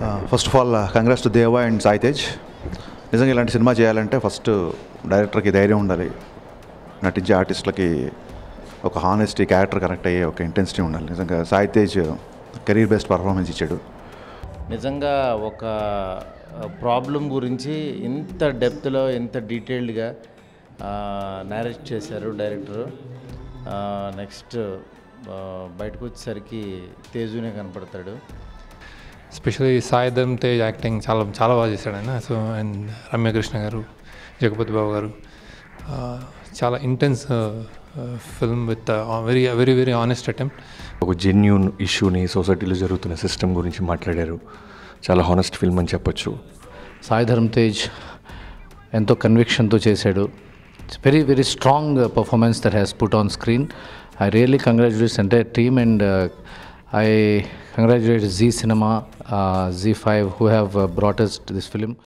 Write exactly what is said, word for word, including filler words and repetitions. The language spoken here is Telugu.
First of all congrats to Deva and Sai Tej. నిజంగా ఇలాంటి సినిమా చేయాలంటే ఫస్ట్ డైరెక్టర్కి ధైర్యం ఉండాలి, నటించే ఆర్టిస్టులకి ఒక హానెస్టీ, క్యారెక్టర్ కనెక్ట్ అయ్యే ఒక ఇంటెన్సిటీ ఉండాలి. నిజంగా Sai Tej career best performance ఇచ్చాడు. నిజంగా ఒక ప్రాబ్లం గురించి ఇంత డెప్త్లో ఇంత డీటెయిల్డ్గా నేరేట్ చేశారు డైరెక్టరు. నెక్స్ట్ బయటకు వచ్చేసరికి తేజునే కనపడతాడు. ఎస్పెషల్లీ సాయి ధరమ్ తేజ్ యాక్టింగ్ చాలా చాలా బాగా చేశాడు ఆయన. సో అండ్ రమ్యకృష్ణ గారు, జగపతి బాబు గారు, చాలా intense film with very very very honest attempt. ఒక జెన్యూన్ ఇష్యూని, సొసైటీలో జరుగుతున్న సిస్టమ్ గురించి మాట్లాడారు. చాలా హానెస్ట్ ఫిల్మ్ అని చెప్పొచ్చు. సాయి ధరమ్ తేజ్ ఎంతో కన్విక్షన్తో చేశాడు. It's very very strong performance that has put on screen. I really congratulate the entire team, and uh, I congratulate Zee Cinema, uh, Z five, who have uh, brought us to this film.